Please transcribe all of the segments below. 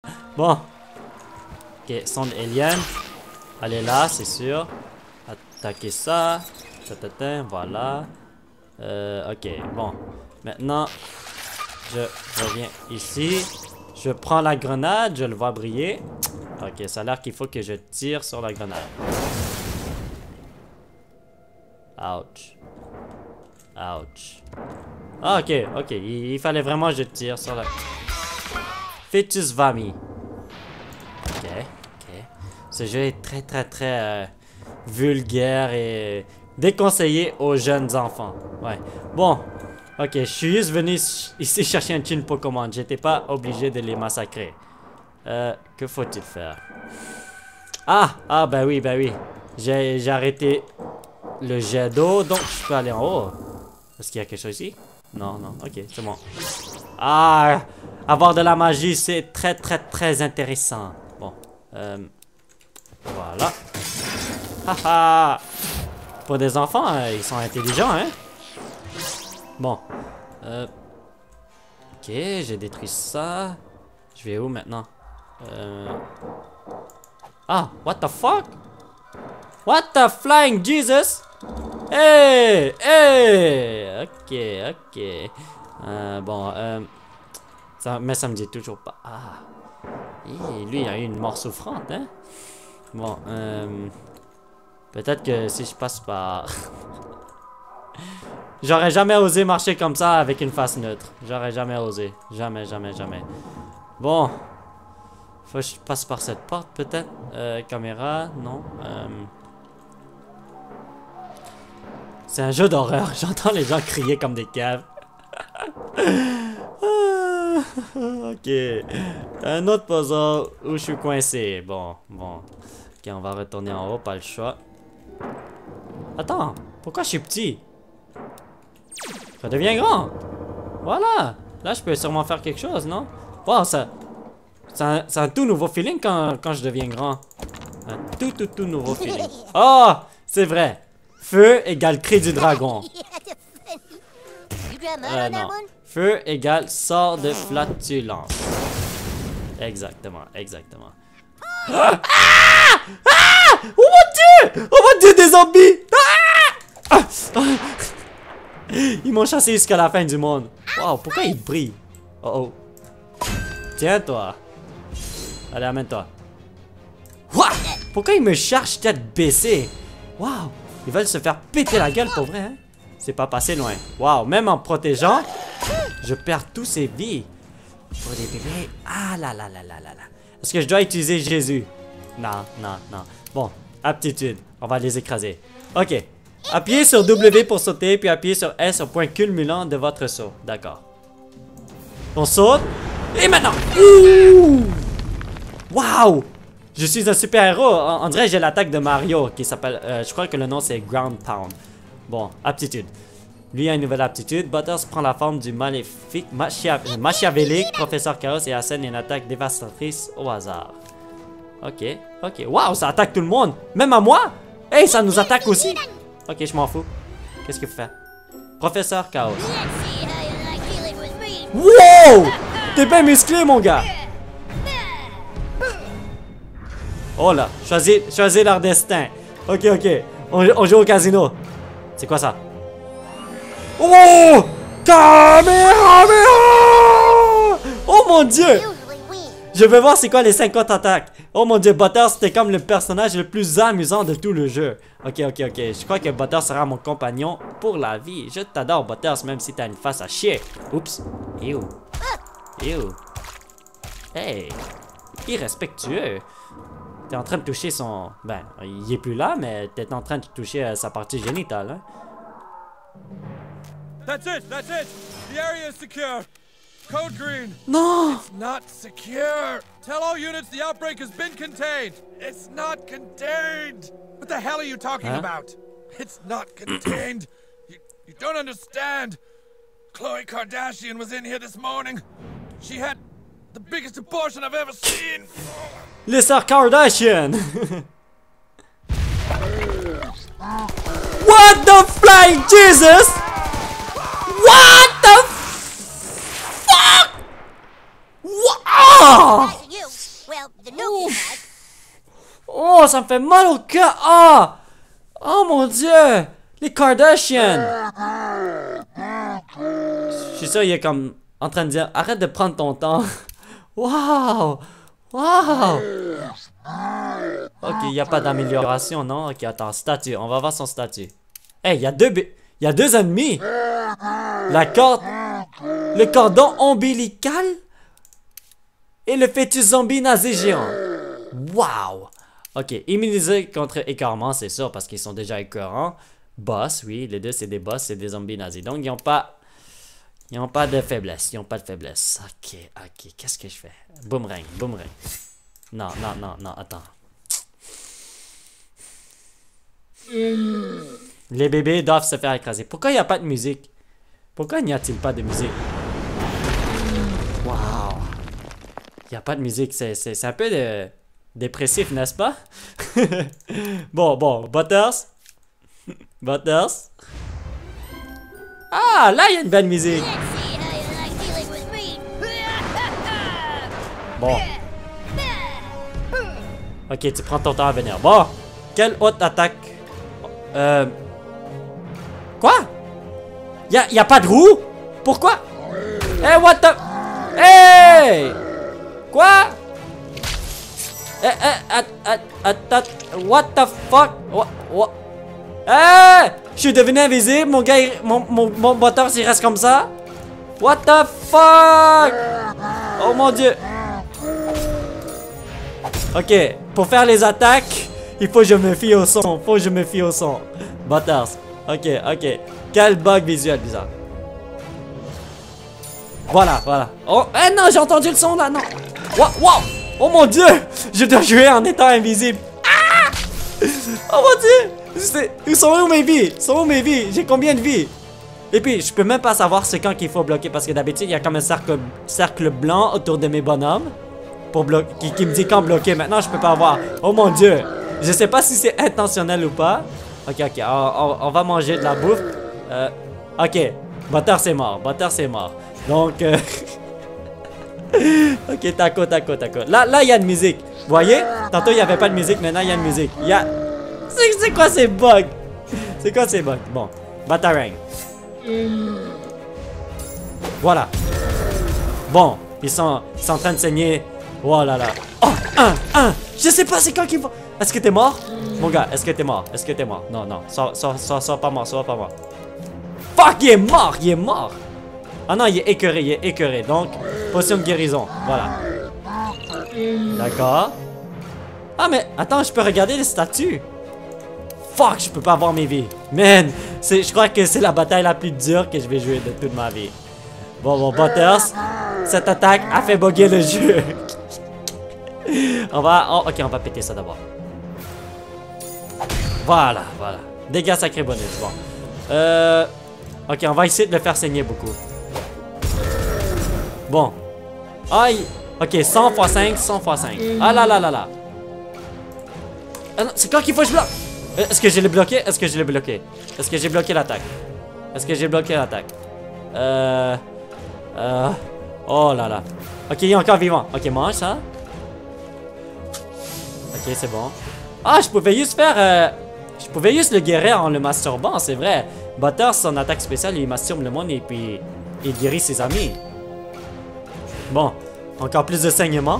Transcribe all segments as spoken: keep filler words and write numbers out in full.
Bon. Ok, sonde alien. Elle est là, c'est sûr. Attaquer ça. Tatatin, voilà. Euh, ok, bon. Maintenant, je reviens ici. Je prends la grenade, je le vois briller. Ok, ça a l'air qu'il faut que je tire sur la grenade. Ouch. Ouch. Ah, ok, ok. Il, il fallait vraiment que je tire sur la... Fetus Vami. Ok, ok. Ce jeu est très, très, très euh, vulgaire et déconseillé aux jeunes enfants. Ouais. Bon. Ok, je suis juste venu ici chercher un tune Pokémon. J'étais pas obligé de les massacrer. Euh, que faut-il faire? Ah! Ah, ben oui, ben oui. J'ai arrêté le jet d'eau, donc je peux aller en haut. Est-ce qu'il y a quelque chose ici? Non, non, ok, c'est bon. Ah! Avoir de la magie, c'est très, très, très intéressant. Bon. Euh, voilà. Haha! Pour des enfants, hein, ils sont intelligents, hein? Bon. Euh, ok, j'ai détruit ça. Je vais où maintenant? Euh... Ah, what the fuck? What the flying Jesus? Hey! Hey! Ok, ok. Euh, bon, euh... Ça, mais ça me dit toujours pas. Ah! Et lui, il a eu une mort souffrante, hein? Bon, euh... peut-être que si je passe par... J'aurais jamais osé marcher comme ça avec une face neutre. J'aurais jamais osé. Jamais, jamais, jamais. Bon. Faut que je passe par cette porte, peut-être. Euh, caméra, non. Euh... C'est un jeu d'horreur. J'entends les gens crier comme des caves. Ok. Un autre puzzle où je suis coincé. Bon, bon. Ok, on va retourner en haut, pas le choix. Attends, pourquoi je suis petit? Ça devient grand. Voilà. Là, je peux sûrement faire quelque chose, non? Wow, ça... C'est un, un tout nouveau feeling quand, quand je deviens grand. Un tout, tout, tout nouveau feeling. Oh! C'est vrai. Feu égale cri du dragon. Euh, non. Feu égale sort de flatulence. Exactement, exactement. Ah! Ah! Oh mon dieu! Oh mon dieu, des zombies! Ah! Ah! Ils m'ont chassé jusqu'à la fin du monde. Wow, pourquoi ils brillent? Oh oh. Tiens toi. Allez, amène-toi. Pourquoi ils me cherchent tête baissée? Wow, ils veulent se faire péter la gueule pour vrai, hein? C'est pas passé loin. Wow, même en protégeant, je perds tous ces vies. Pour des bébés. Ah là là là là là là. Est-ce que je dois utiliser Jésus? Non, non, non. Bon, aptitude. On va les écraser. Ok. Appuyez sur W pour sauter, puis appuyez sur S au point culminant de votre saut. D'accord. On saute. Et maintenant! Ouh! Wow! Je suis un super-héros. On, on dirait que j'ai l'attaque de Mario qui s'appelle... Euh, je crois que le nom c'est Ground Pound. Bon, aptitude. Lui a une nouvelle aptitude. Butters prend la forme du maléfique, machia, machiavélique, Professeur Chaos et assène une attaque dévastatrice au hasard. Ok, ok. Wow, ça attaque tout le monde! Même à moi! Hey, ça nous attaque aussi! Ok, je m'en fous. Qu'est-ce qu'il faut faire? Professeur Chaos. Wow! T'es bien musclé, mon gars! Oh là, choisis, choisis leur destin. Ok, ok. On, on joue au casino. C'est quoi ça? Oh! Kamehameha! Oh mon dieu! Je veux voir c'est quoi les cinquante attaques. Oh mon dieu, Butters c'était comme le personnage le plus amusant de tout le jeu. Ok, ok, ok. Je crois que Butters sera mon compagnon pour la vie. Je t'adore, Butters, même si t'as une face à chier. Oups. Ew. Ew. Hey. Irrespectueux. T'es en train de toucher son... Ben, il est plus là, mais t'es en train de toucher euh, sa partie génitale, hein. That's it, that's it. The area is secure. Code green. Non! It's not secure. Tell all units the outbreak has been contained. It's not contained. What the hell are you talking huh? about? It's not contained. you, you don't understand. Khloe Kardashian was in here this morning. She had the biggest abortion I've ever seen. Les sœurs Kardashian. What the flying Jesus? What the fuck? What? Oh! Oh, ça me fait mal au cœur. Ah! Oh mon Dieu! Les Kardashians! Je suis sûr, il est comme en train de dire, arrête de prendre ton temps. Wow! Wow! Ok, il n'y a pas d'amélioration, non? Ok, attends, statut. On va voir son statut. Hey, il y a deux... Il y a deux ennemis! La corde... Le cordon ombilical? Et le fœtus zombie nazi géant. Wow! Ok, immunisé contre écœurement, c'est sûr, parce qu'ils sont déjà écœurants. Boss, oui, les deux, c'est des boss, c'est des zombies nazis. Donc, ils n'ont pas... Ils n'ont pas de faiblesse. Ils n'ont pas de faiblesse. Ok, ok. Qu'est-ce que je fais? Boomerang, boomerang. Non, non, non, non, attends. Les bébés doivent se faire écraser. Pourquoi il n'y a pas de musique? Pourquoi n'y a-t-il pas de musique? Wow. Il n'y a pas de musique. C'est un peu de... dépressif, n'est-ce pas? Bon, bon. Butters. Butters. Ah, là, il y a une belle musique. Bon. Ok, tu prends ton temps à venir. Bon. Quelle haute attaque? Euh... Quoi? Y'a y a pas de roue? Pourquoi? Hey, what the... Hey! Quoi? Eh, eh, at, at, at, at, what the fuck? What, what? Hey! Je suis devenu invisible, mon gars, il, mon, mon, mon moteur, s'il reste comme ça? What the fuck? Oh mon dieu. Ok, pour faire les attaques, il faut que je me fie au son, faut que je me fie au son. Butters. Ok, ok. Quel bug visuel bizarre. Voilà, voilà. Oh, eh non, j'ai entendu le son là, non. Wow, wow. Oh mon dieu! Je dois jouer en étant invisible. Ah! Oh mon dieu! Ils sont où mes vies? Ils sont où mes vies? J'ai combien de vies? Et puis, je peux même pas savoir c'est quand qu'il faut bloquer. Parce que d'habitude, il y a comme un cercle, cercle blanc autour de mes bonhommes. Pour bloquer, qui, qui me dit quand bloquer. Maintenant, je peux pas voir. Oh mon dieu! Je sais pas si c'est intentionnel ou pas. Ok, ok. On, on, on va manger de la bouffe. Euh, ok. Butter, c'est mort. Butter, c'est mort. Donc... Euh... ok, taco, taco, taco. Là, là, il y a une musique. Vous voyez? Tantôt, il n'y avait pas de musique. Maintenant, il y a une musique. Il y a... C'est quoi ces bugs? C'est quoi ces bugs? Bon. Batarang. Voilà. Bon. Ils sont, ils sont en train de saigner. Oh là là. Oh, un, un. Je sais pas c'est quand qu'il faut... Est-ce que t'es mort? Mon gars, est-ce que t'es mort? Est-ce que t'es mort? Non, non. Sois, sois, sois, sois pas mort. Sois pas mort. Fuck, il est mort. Il est mort. Ah non, il est écœuré, il est écœuré. Donc, potion de guérison. Voilà. D'accord. Ah, mais attends, je peux regarder les statuts. Fuck, je peux pas voir mes vies. Man, je crois que c'est la bataille la plus dure que je vais jouer de toute ma vie. Bon, bon, Butters, cette attaque a fait bugger le jeu. On va... Oh, ok, on va péter ça d'abord. Voilà, voilà. Dégâts sacrés bonus. Bon. Euh... Ok, on va essayer de le faire saigner beaucoup. Bon. Aïe. Ok, cent fois cinq, cent fois cinq. Ah là là là là. Ah c'est quand qu'il faut que je bloque? Est-ce que je l'ai bloqué? Est-ce que je l'ai bloqué? Est-ce que j'ai bloqué l'attaque? Est-ce que j'ai bloqué l'attaque? Euh... Euh... Oh là là. Ok, il est encore vivant. Ok, mange ça. Ok, c'est bon. Ah, je pouvais juste faire... Euh... Je pouvais juste le guérir en le masturbant, c'est vrai. Butters, son attaque spéciale, il masturbe le monde et puis... il guérit ses amis. Bon. Encore plus de saignement.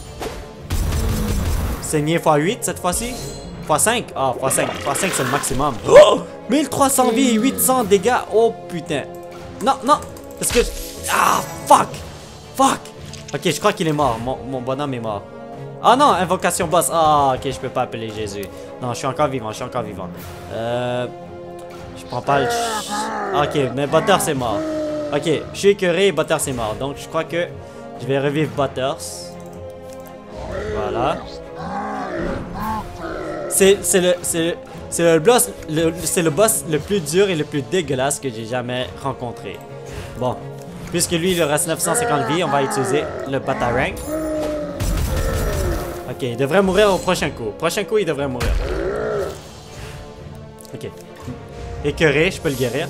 Saigner fois huit cette fois-ci. fois cinq. Ah, fois cinq. fois cinq, c'est le maximum. Oh! mille trois cents vies et huit cents dégâts. Oh, putain. Non, non. Est-ce que... Ah, fuck. Fuck. Ok, je crois qu'il est mort. Mon, mon bonhomme est mort. Ah non, invocation boss. Ah, ok, je peux pas appeler Jésus. Non, je suis encore vivant, je suis encore vivant. Euh... Je prends pas le... Ok, mais Butters c'est mort. Ok, je suis écœuré et Butters c'est mort. Donc, je crois que je vais revivre Butters. Voilà. C'est le... C'est le boss, le, c'est le boss le plus dur et le plus dégueulasse que j'ai jamais rencontré. Bon, puisque lui il reste neuf cent cinquante vies, on va utiliser le Batarang. Ok, il devrait mourir au prochain coup. Prochain coup, il devrait mourir. Ok. Écœuré, je peux le guérir.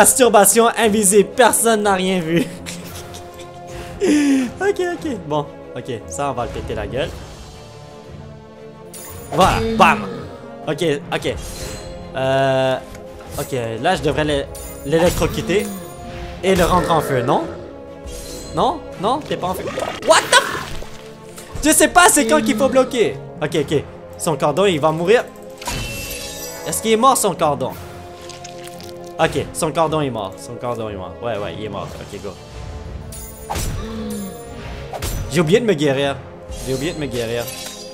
Masturbation invisible, personne n'a rien vu. Ok, ok, bon. Ok, ça, on va le péter la gueule. Voilà, bam! Ok, ok. Euh... Ok, là, je devrais l'électrocuter et le rendre en feu, non? Non? Non? T'es pas en feu? What the... Je sais pas c'est quand qu'il faut bloquer. Ok, ok. Son cordon, il va mourir. Est-ce qu'il est mort, son cordon? Ok, son cordon est mort. Son cordon est mort. Ouais, ouais, il est mort. Ok, go. J'ai oublié de me guérir. J'ai oublié de me guérir.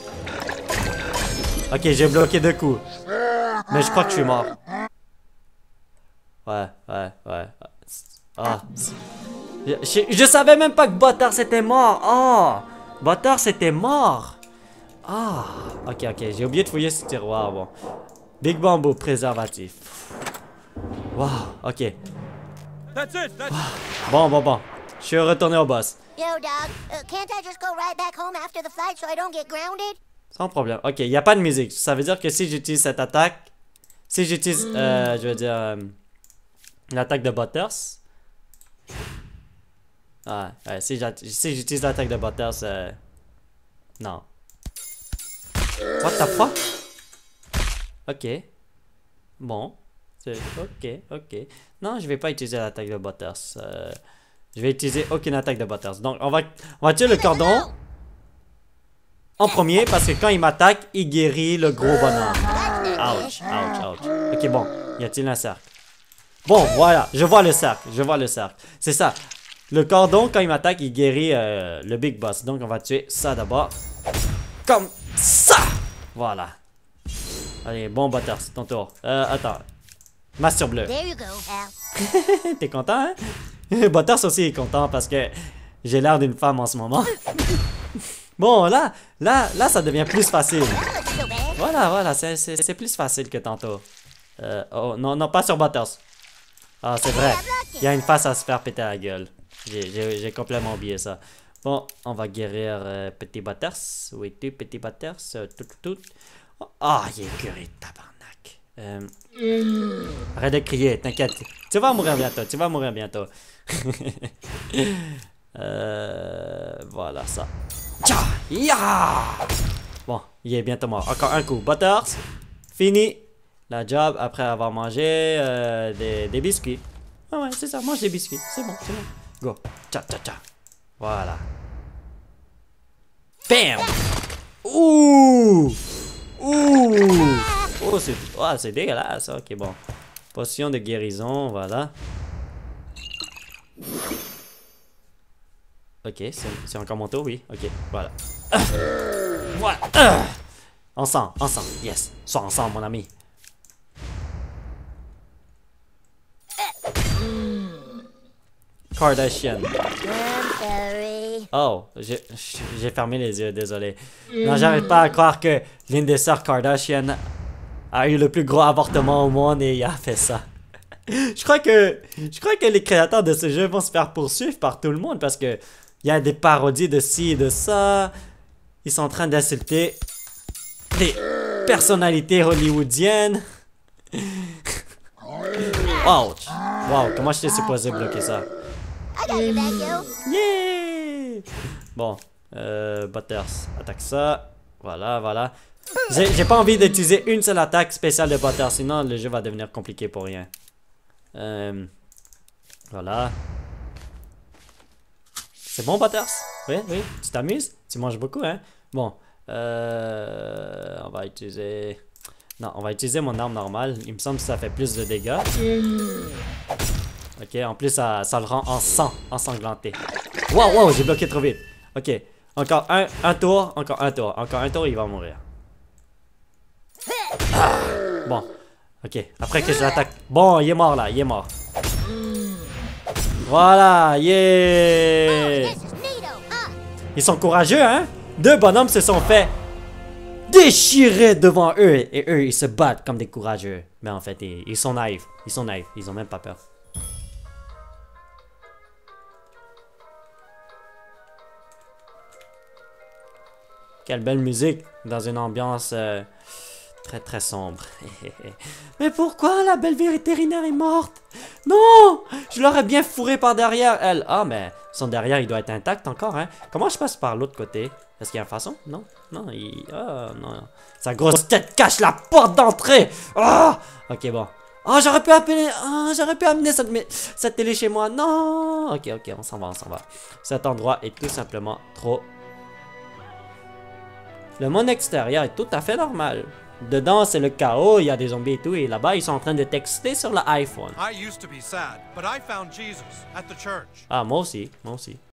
Ok, j'ai bloqué deux coups. Mais je crois que je suis mort. Ouais, ouais, ouais. Ah. Je, je, je savais même pas que Butters était mort. Oh! Butters était mort. Ah. Ok, ok. J'ai oublié de fouiller ce tiroir. Bon. Big Bamboo, préservatif. Wow. Ok. That's it. That's... Bon, bon, bon. Je suis retourné au boss. Yo, Doc, uh, can't I just go right back home after the fight so I don't get grounded? Sans problème. Ok, il n'y a pas de musique. Ça veut dire que si j'utilise cette attaque... Si j'utilise... Euh, je veux dire... Euh, l'attaque de Butters... Ah, ouais, si j'utilise si l'attaque de Butters... Euh, non. What the fuck? Ok. Bon. Ok, ok. Non, je vais pas utiliser l'attaque de Butters. Euh, je vais utiliser aucune attaque de Butters. Donc, on va, on va tuer le cordon en premier parce que quand il m'attaque, il guérit le gros bonhomme. Ouch, ouch, ouch. Ok, bon. Y a-t-il un cercle? Bon, voilà. Je vois le cercle. Je vois le cercle. C'est ça. Le cordon, quand il m'attaque, il guérit euh, le Big Boss. Donc, on va tuer ça d'abord. Comme ça! Voilà. Allez, bon Butters, ton tour. Euh, attends. Masture bleu. There you go, Al. T'es content, hein? Butters aussi est content parce que j'ai l'air d'une femme en ce moment. Bon, là, là, là, ça devient plus facile. Voilà, voilà, c'est plus facile que tantôt. Euh, oh, non, non, pas sur Butters. Ah, c'est vrai. Il y a une face à se faire péter la gueule. J'ai complètement oublié ça. Bon, on va guérir euh, Petit Butters. Oui, tu, Petit Butters. Euh, tout, tout, tout. Ah, oh, il est curé, tabarnak. Euh... Mm. Arrête de crier, t'inquiète. Tu vas mourir bientôt, tu vas mourir bientôt. euh, voilà ça. Tcha! Ya! Bon, il est bientôt mort. Encore un coup. Butters. Fini la job après avoir mangé euh, des, des biscuits. Ah ouais, c'est ça, mange des biscuits. C'est bon, c'est bon. Go. Tcha, tcha, tcha. Voilà. Bam! Ouh! Ouh! Oh, c'est oh, c'est dégueulasse. Ok, bon. Potion de guérison, voilà. Ok, c'est encore mon tour, oui. Ok, voilà. Ah! Voilà. Ah! Ensemble, ensemble, yes. Sois ensemble, mon ami. Kardashian. Oh, j'ai fermé les yeux, désolé. Non, j'arrive pas à croire que l'une des sœurs Kardashian a eu le plus gros avortement au monde et il a fait ça. Je crois que je crois que les créateurs de ce jeu vont se faire poursuivre par tout le monde parce que il y a des parodies de ci et de ça. Ils sont en train d'insulter des personnalités hollywoodiennes. Wow, wow, comment j'étais supposé bloquer ça? Yeah! Bon, euh, Butters, attaque ça. Voilà, voilà. J'ai pas envie d'utiliser une seule attaque spéciale de Butters, sinon le jeu va devenir compliqué pour rien. Euh, voilà. C'est bon, Butters? Oui, oui, tu t'amuses? Tu manges beaucoup, hein? Bon, euh, on va utiliser... Non, on va utiliser mon arme normale. Il me semble que ça fait plus de dégâts. Ok, en plus, ça, ça le rend en sang, ensanglanté. Wow, wow, j'ai bloqué trop vite. Ok, encore un, un tour, encore un tour. Encore un tour, il va mourir. Ah, bon, ok, après que je l'attaque. Bon, il est mort là, il est mort. Voilà, yeah! Ils sont courageux, hein? Deux bonhommes se sont fait déchirer devant eux. Et eux, ils se battent comme des courageux. Mais en fait, ils, ils sont naïfs. Ils sont naïfs, ils ont même pas peur. Quelle belle musique dans une ambiance euh, très très sombre. Mais pourquoi la belle vétérinaire est morte? Non! Je l'aurais bien fourré par derrière, elle. Ah, mais son derrière, il doit être intact encore, hein. Comment je passe par l'autre côté? Est-ce qu'il y a une façon? Non? Non, il... Ah, non. Sa grosse tête cache la porte d'entrée! Ah! Ok, bon. Oh, j'aurais pu appeler... Oh, j'aurais pu amener cette, cette télé chez moi. Non! Ok, ok, on s'en va, on s'en va. Cet endroit est tout simplement trop... Le monde extérieur est tout à fait normal. Dedans, c'est le chaos, il y a des zombies et tout, et là-bas, ils sont en train de texter sur l'iPhone. I used to be sad, but I found Jesus at the church. Ah, moi aussi, moi aussi.